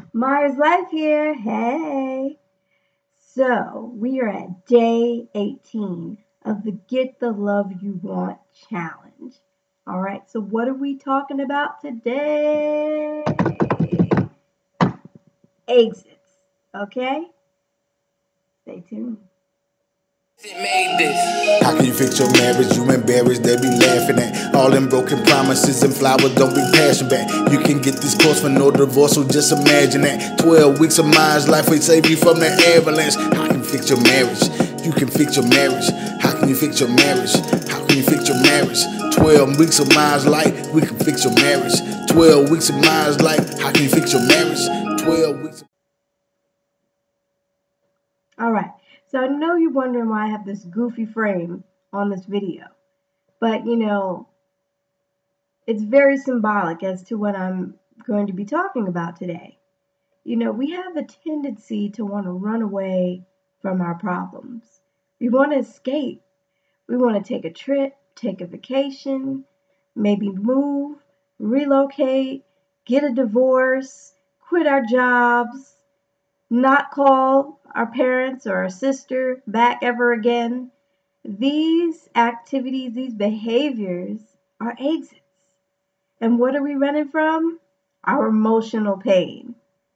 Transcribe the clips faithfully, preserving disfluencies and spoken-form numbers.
Mars Life here. Hey. So, we are at day eighteen of the Get the Love You Want challenge. All right, so what are we talking about today? Exits. Okay? Stay tuned. Made this. How can you fix your marriage? You embarrassed, they be laughing at all them broken promises and flowers don't be passing back. You can get this course for no divorce, so just imagine that. twelve weeks of Mars Life will save you from the avalanche. How can you fix your marriage? You can fix your marriage. How can you fix your marriage? How can you fix your marriage? twelve weeks of Mars Life, we can fix your marriage. twelve weeks of Mars Life, how can you fix your marriage? twelve weeks. All right, so I know you're wondering why I have this goofy frame on this video, but you know, it's very symbolic as to what I'm going to be talking about today. You know, we have a tendency to want to run away from our problems. We want to escape. We want to take a trip, take a vacation, maybe move, relocate, get a divorce, quit our jobs, not call our parents or our sister back ever again. These activities, these behaviors are exits. And what are we running from? Our emotional pain.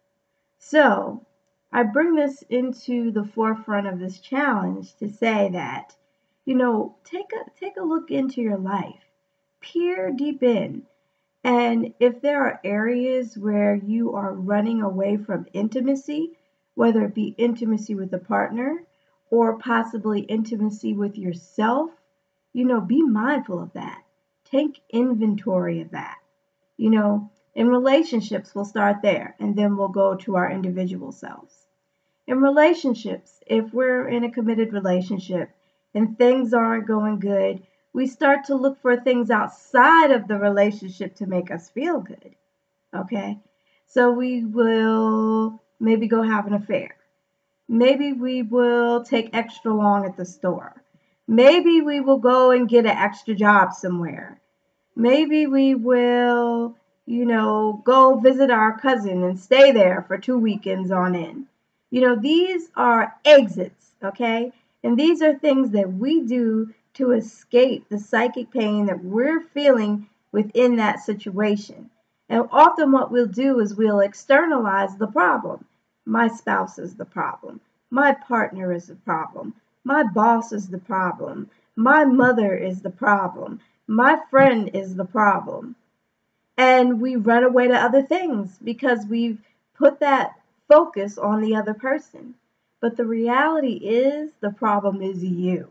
So, I bring this into the forefront of this challenge to say that, you know, take a take a look into your life. Peer deep in. And if there are areas where you are running away from intimacy, whether it be intimacy with a partner or possibly intimacy with yourself, you know, be mindful of that. Take inventory of that. You know, in relationships, we'll start there and then we'll go to our individual selves. In relationships, if we're in a committed relationship and things aren't going good, we start to look for things outside of the relationship to make us feel good. Okay? So we will maybe go have an affair. Maybe we will take extra long at the store. Maybe we will go and get an extra job somewhere. Maybe we will, you know, go visit our cousin and stay there for two weekends on end. You know, these are exits, okay? And these are things that we do to escape the psychic pain that we're feeling within that situation. And often what we'll do is we'll externalize the problem. My spouse is the problem. My partner is the problem. My boss is the problem. My mother is the problem. My friend is the problem. And we run away to other things because we've put that focus on the other person. But the reality is the problem is you.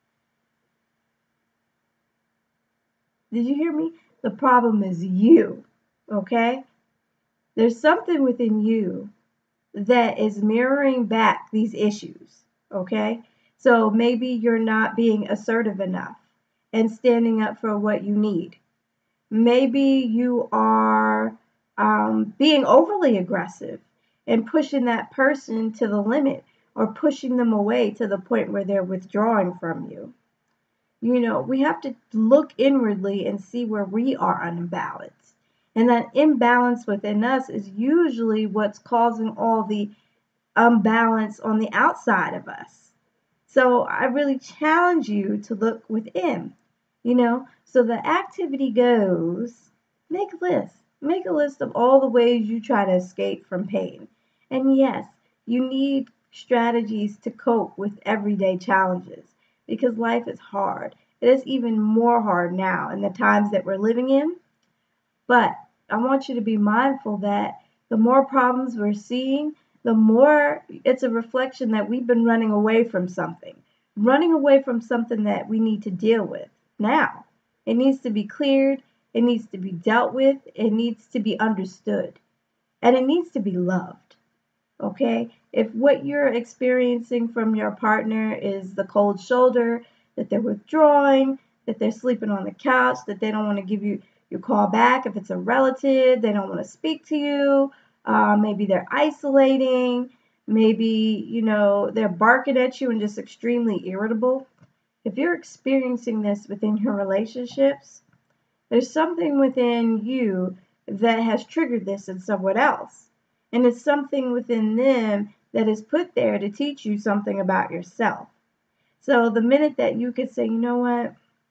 Did you hear me? The problem is you. Okay? There's something within you that is mirroring back these issues. Okay? So maybe you're not being assertive enough and standing up for what you need. Maybe you are um, being overly aggressive and pushing that person to the limit or pushing them away to the point where they're withdrawing from you. You know, we have to look inwardly and see where we are unbalanced. And that imbalance within us is usually what's causing all the unbalance on the outside of us. So I really challenge you to look within, you know. So the activity goes, make a list. Make a list of all the ways you try to escape from pain. And yes, you need strategies to cope with everyday challenges because life is hard. It is even more hard now in the times that we're living in. But I want you to be mindful that the more problems we're seeing, the more it's a reflection that we've been running away from something, running away from something that we need to deal with now. It needs to be cleared. It needs to be dealt with. It needs to be understood. And it needs to be loved. Okay? If what you're experiencing from your partner is the cold shoulder, that they're withdrawing, that they're sleeping on the couch, that they don't want to give you your call back, if it's a relative, they don't want to speak to you, uh, maybe they're isolating, maybe, you know, they're barking at you and just extremely irritable. If you're experiencing this within your relationships, there's something within you that has triggered this in someone else. And it's something within them that is put there to teach you something about yourself. So the minute that you could say, you know what,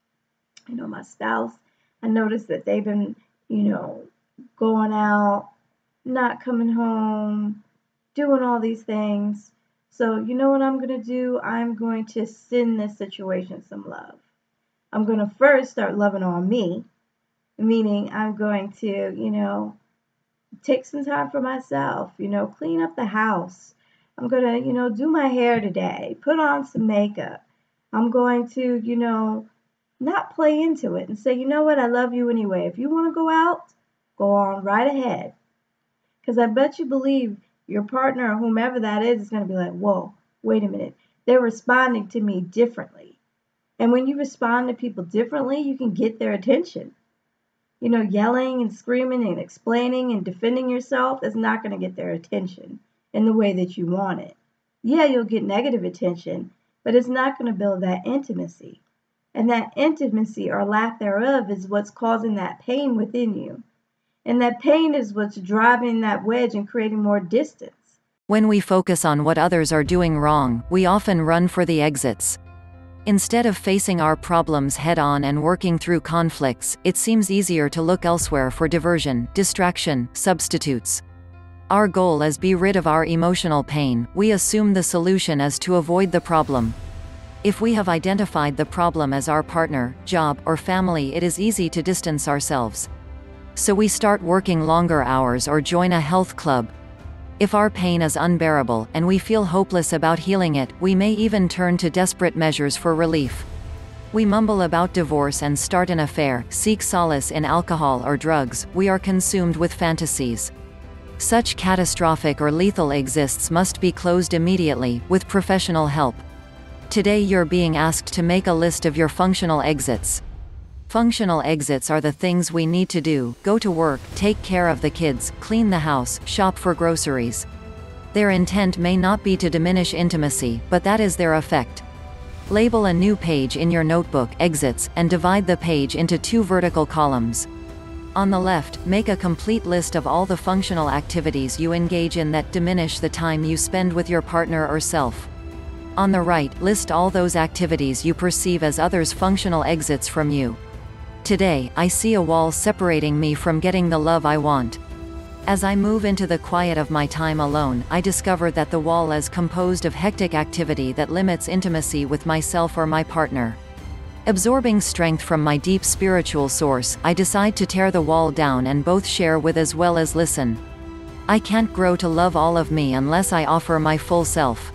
you know, my spouse, I noticed that they've been, you know, going out, not coming home, doing all these things. So you know what I'm going to do? I'm going to send this situation some love. I'm going to first start loving on me, meaning I'm going to, you know, take some time for myself, you know, clean up the house. I'm going to, you know, do my hair today, put on some makeup. I'm going to, you know, not play into it and say, you know what, I love you anyway. If you want to go out, go on right ahead. Because I bet you believe your partner or whomever that is is going to be like, whoa, wait a minute. They're responding to me differently. And when you respond to people differently, you can get their attention. You know, yelling and screaming and explaining and defending yourself is not going to get their attention in the way that you want it. Yeah, you'll get negative attention, but it's not going to build that intimacy. And that intimacy or lack thereof is what's causing that pain within you. And that pain is what's driving that wedge and creating more distance. When we focus on what others are doing wrong, we often run for the exits. Instead of facing our problems head-on and working through conflicts, it seems easier to look elsewhere for diversion, distraction, substitutes. Our goal is be rid of our emotional pain. We assume the solution is to avoid the problem. If we have identified the problem as our partner, job, or family, it is easy to distance ourselves. So we start working longer hours or join a health club. If our pain is unbearable, and we feel hopeless about healing it, we may even turn to desperate measures for relief. We mumble about divorce and start an affair, seek solace in alcohol or drugs. We are consumed with fantasies. Such catastrophic or lethal exits must be closed immediately, with professional help. Today you're being asked to make a list of your functional exits. Functional exits are the things we need to do: go to work, take care of the kids, clean the house, shop for groceries. Their intent may not be to diminish intimacy, but that is their effect. Label a new page in your notebook, Exits, and divide the page into two vertical columns. On the left, make a complete list of all the functional activities you engage in that diminish the time you spend with your partner or self. On the right, list all those activities you perceive as others' functional exits from you. Today, I see a wall separating me from getting the love I want. As I move into the quiet of my time alone, I discover that the wall is composed of hectic activity that limits intimacy with myself or my partner. Absorbing strength from my deep spiritual source, I decide to tear the wall down and both share with as well as listen. I can't grow to love all of me unless I offer my full self.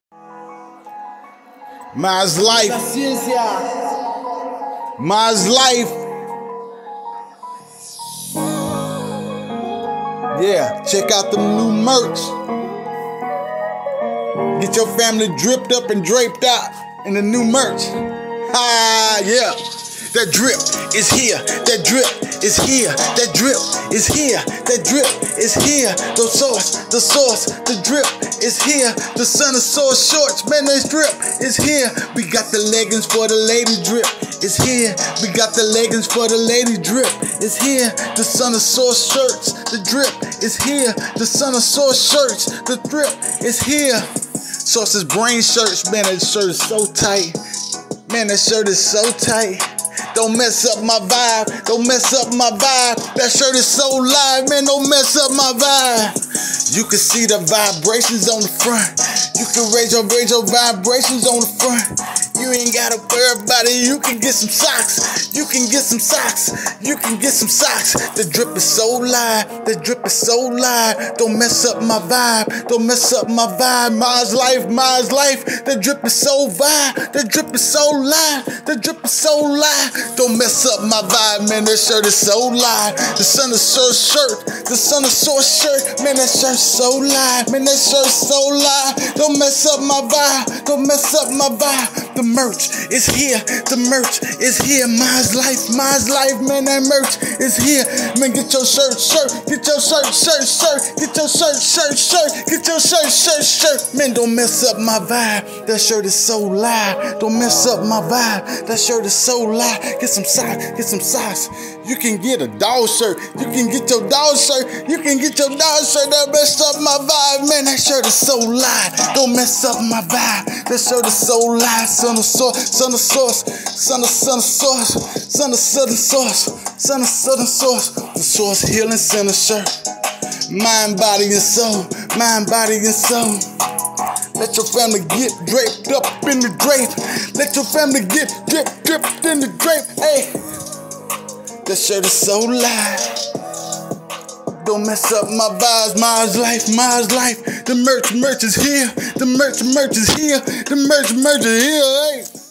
Mas life. Mas life. Yeah, check out the new merch. Get your family dripped up and draped out in the new merch. Ah, yeah. That drip is here. That drip is here. That drip is here. That drip is here. The source, the source, the drip is here. The son of source shorts, man, that drip is here. We got the leggings for the lady drip. It's here. We got the leggings for the lady drip. It's here. The son of source shirts. The drip is here. The son of source shirts. The drip is here. Source's brain shirts. Man, that shirt is so tight. Man, that shirt is so tight. Don't mess up my vibe. Don't mess up my vibe. That shirt is so live. Man, don't mess up my vibe. You can see the vibrations on the front. You can raise your, raise your vibrations on the front. You ain't gotta worry about it. You can get some socks. You can get some socks. You can get some socks. The drip is so live. The drip is so live. Don't mess up my vibe. Don't mess up my vibe. Mine's life. Mine's life. The drip is so vibe. The drip is so live. The drip is so live. Don't mess up my vibe, man. That shirt is so live. The son of source shirt. The son of source shirt. Man, that shirt's so live. Man, that shirt's so live. Don't mess up my vibe. Don't mess up my vibe. The merch is here. The merch is here. Mine's life. Mine's life, man. That merch is here. Man, get your shirt, shirt. Get your shirt, shirt, shirt. Get your shirt, shirt, shirt. Get your shirt, shirt, shirt. Man, don't mess up my vibe. That shirt is so live. Don't mess up my vibe. That shirt is so live. Get some socks. Get some socks. You can get a dog shirt. You can get your dog shirt. You can get your dog shirt. That mess up my vibe, man. That shirt is so light. Don't mess up my vibe. That shirt is so light. Son of sauce, son of sauce, son of son of sauce, son of southern sauce, son of southern sauce. The Source Healing Center shirt. Mind, body, and soul. Mind, body, and soul. Let your family get draped up in the drape. Let your family get drip, dripped in the drape. Hey, that shirt is so light. Don't mess up my vibes, Mars life, Mars life. The merch, merch is here. The merch, merch is here. The merch, merch is here. Hey.